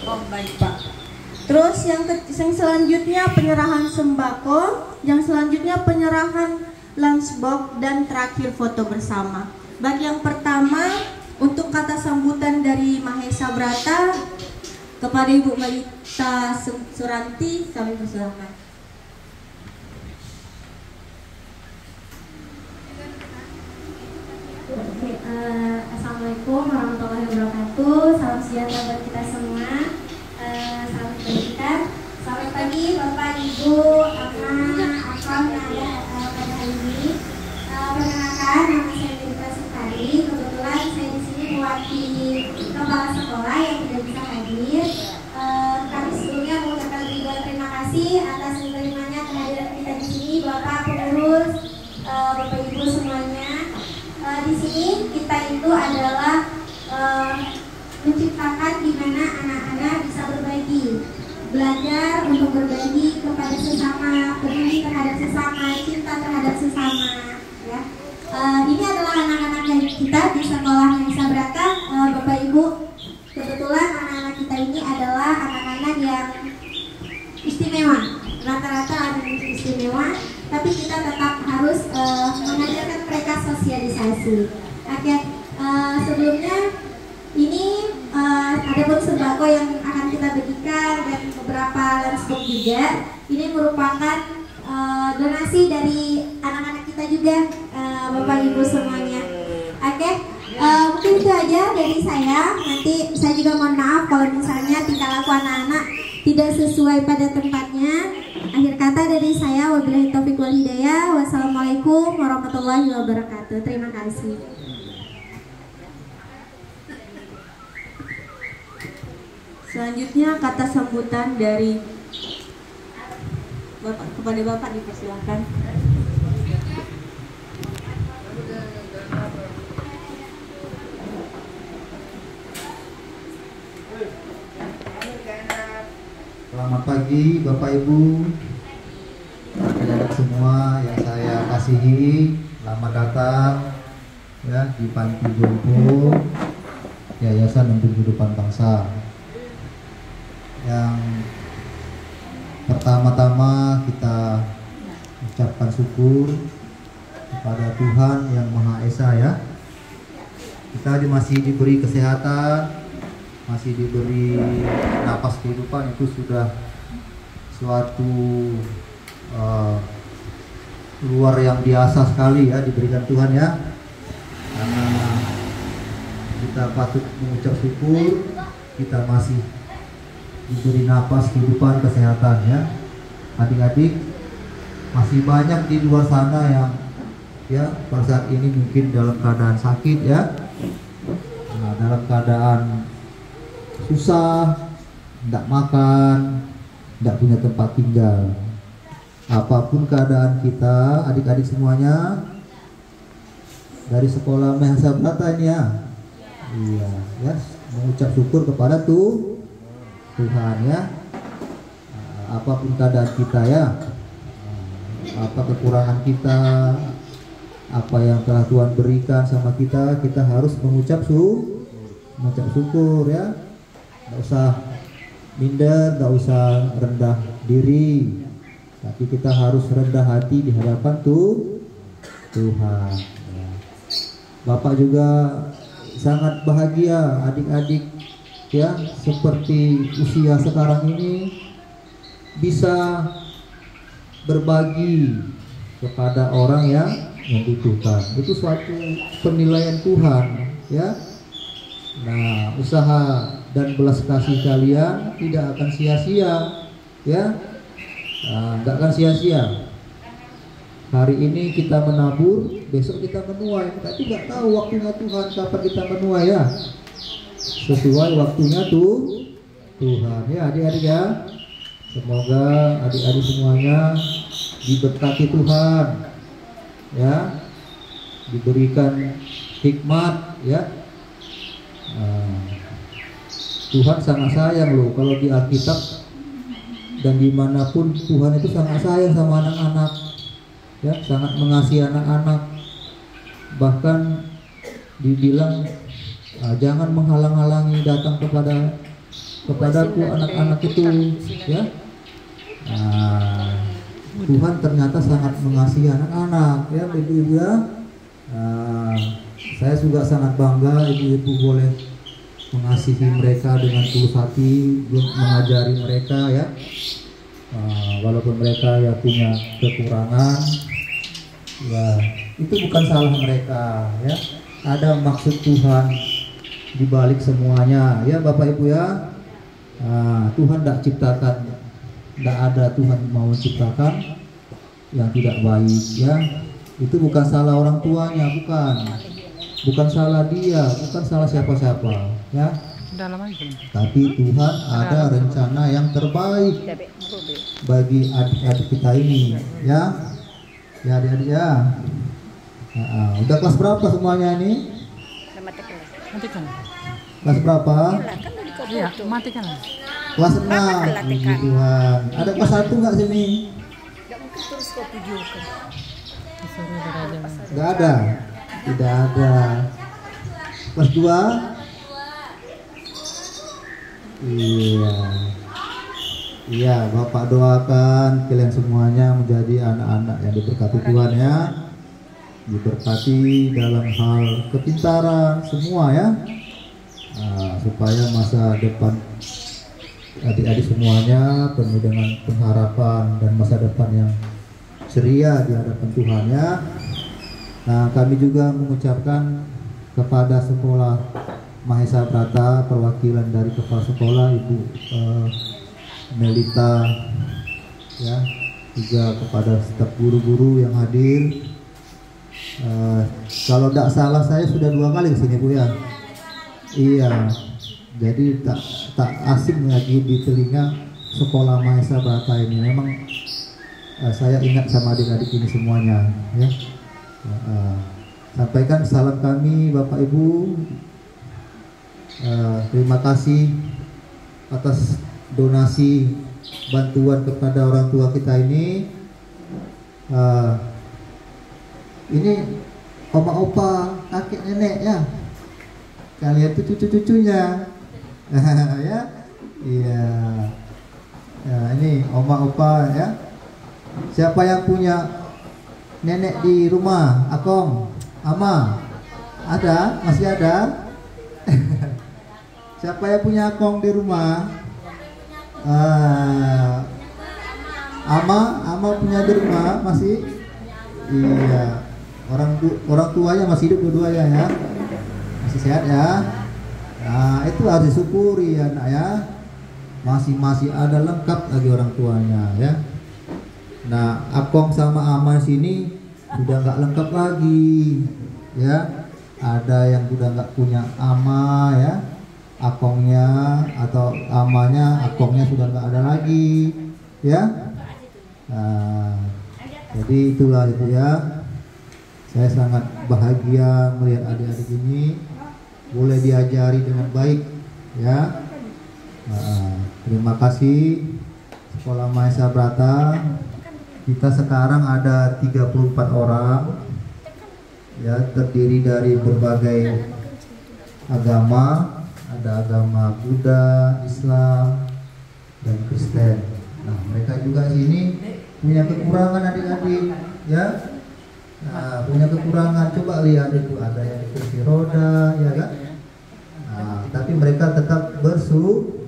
Oh baik Pak. Terus yang selanjutnya penyerahan sembako, yang selanjutnya penyerahan lunchbox, dan terakhir foto bersama. Bagi yang pertama, untuk kata sambutan dari Mahesa Brata kepada Ibu Melita Suranti, kami persilakan. Assalamualaikum warahmatullahi wabarakatuh. Salam sejahtera buat kita semua. Salam kebajikan. Selamat pagi Bapak, Ibu, Akang yang ada pada hari ini. Perkenalkan, nama saya Melita Suranti. Kebetulan saya di sini mewakili kepala sekolah yang tidak bisa hadir. Kami sebelumnya mengucapkan ribuan terima kasih atas menerimanya kehadiran kita di sini, Bapak pengurus, Bapak Ibu semuanya. Di sini kita itu adalah menciptakan di mana anak-anak bisa berbagi, belajar untuk berbagi kepada sesama, peduli terhadap sesama, cinta terhadap sesama. Ya. Ini adalah anak-anak kita di sekolah Mahesa Brata, Bapak Ibu. Kebetulan anak-anak kita ini adalah anak-anak yang istimewa, rata-rata ada yang istimewa. Tapi kita tetap harus mengajarkan mereka sosialisasi. Oke, sebelumnya ini ada pun sembako yang akan kita bagikan dan beberapa lunchbox juga. Ini merupakan donasi dari anak-anak kita juga, Bapak Ibu semuanya. Oke, mungkin itu aja dari saya. Nanti saya juga mohon maaf kalau misalnya tingkah laku anak-anak tidak sesuai pada tempatnya. Akhir kata dari saya, wabillahi taufiq wal hidayah. Wassalamualaikum warahmatullahi wabarakatuh. Terima kasih. Selanjutnya kata sambutan dari Bapak, kepada Bapak dipersilakan. Selamat pagi Bapak Ibu, anak-anak semua yang saya kasihi. Selamat datang ya di Panti Jompo Yayasan untuk Kehidupan Bangsa. Yang pertama-tama kita ucapkan syukur kepada Tuhan yang Maha Esa ya. Kita masih diberi kesehatan, masih diberi napas kehidupan, itu sudah suatu luar yang biasa sekali ya diberikan Tuhan ya. Karena kita patut mengucap syukur kita masih diberi napas kehidupan, kesehatan ya. Adik-adik masih banyak di luar sana yang ya pada saat ini mungkin dalam keadaan sakit ya, dalam keadaan susah, tidak makan, tidak punya tempat tinggal. Apapun keadaan kita, adik-adik semuanya dari sekolah Mahesa Brata ini ya, iya, ya, mengucap syukur kepada Tuhan ya. Apapun keadaan kita ya, apa kekurangan kita, apa yang telah Tuhan berikan sama kita, kita harus mengucap syukur ya. Nggak usah minder, nggak usah rendah diri, tapi kita harus rendah hati di hadapan Tuhan. Bapak juga sangat bahagia adik-adik ya, seperti usia sekarang ini bisa berbagi kepada orang yang membutuhkan. Itu suatu penilaian Tuhan ya. Nah, usaha dan belas kasih kalian tidak akan sia-sia ya, tidak akan sia-sia. Hari ini kita menabur, besok kita menuai, tapi nggak tahu waktunya Tuhan kapan kita menuai ya. Sesuai waktunya Tuhan ya adik-adik ya. Semoga adik-adik semuanya diberkati Tuhan ya, diberikan hikmat ya. Tuhan sangat sayang loh, kalau di Alkitab dan dimanapun Tuhan itu sangat sayang sama anak-anak ya, sangat mengasihi anak-anak. Bahkan dibilang jangan menghalang-halangi datang kepada kepadaku anak-anak itu, ya. Tuhan ternyata sangat mengasihi anak-anak, ya ibu-ibu ya. Saya juga sangat bangga ibu-ibu boleh mengasihi mereka dengan tulus hati, mengajari mereka ya. Walaupun mereka ya punya kekurangan, ya itu bukan salah mereka ya. Ada maksud Tuhan di balik semuanya ya Bapak Ibu ya. Tuhan tidak ciptakan, tidak ada Tuhan mau menciptakan yang tidak baik ya. Itu bukan salah orang tuanya, bukan salah dia, bukan salah siapa-siapa ya. Tapi Tuhan ada rencana yang terbaik bagi adik-adik kita ini ya. Ya adik-adik ya. Udah kelas berapa semuanya ini? Kelas berapa? Iya, matikan. Kelas 6. Puji Tuhan. Ada kelas 1 nggak sini? Nggak ada. Tidak ada. Kelas 2? Iya. Iya, Bapak doakan kalian semuanya menjadi anak-anak yang diberkati Tuhan ya. Diberkati dalam hal kepintaran semua ya. Supaya masa depan adik-adik semuanya penuh dengan pengharapan dan masa depan yang ceria di hadapan Tuhan ya. Nah, kami juga mengucapkan kepada sekolah Mahesa Brata, perwakilan dari kepala sekolah Ibu Melita ya, juga kepada staf guru-guru yang hadir. Kalau tidak salah saya sudah 2 kali ke sini Bu ya. Iya, jadi tak asing lagi di telinga sekolah Mahesa Brata ini. Memang saya ingat sama adik-adik ini semuanya ya. Sampaikan salam kami Bapak Ibu. Terima kasih atas donasi bantuan kepada orang tua kita ini. Ini oma-opa, kakek nenek ya. Kalian itu cucu-cucunya. Ya. Iya. Ya, ini oma opa ya. Siapa yang punya nenek di rumah? Akong, ama? Ada? Masih ada? Siapa yang punya akong di rumah? Ama punya di rumah masih? Iya. Orang tuanya masih hidup dua-duanya ya. Masih sehat ya. Nah, itu harus disyukuri ya nak ya. Masih ada lengkap lagi orang tuanya ya. Nah, akong sama ama sini sudah nggak lengkap lagi ya. Ada yang sudah nggak punya ama ya, akongnya atau amanya, akongnya sudah nggak ada lagi ya. Nah, jadi itulah Ibu ya. Saya sangat bahagia melihat adik-adik ini boleh diajari dengan baik ya. Terima kasih Sekolah Mahesa Brata. Kita sekarang ada 34 orang ya, terdiri dari berbagai agama. Ada agama Buddha, Islam, dan Kristen. Nah, mereka juga sini punya kekurangan adik-adik ya. Nah, punya kekurangan, coba lihat itu ada yang di kursi roda ya kan. Nah, tapi mereka tetap bersyukur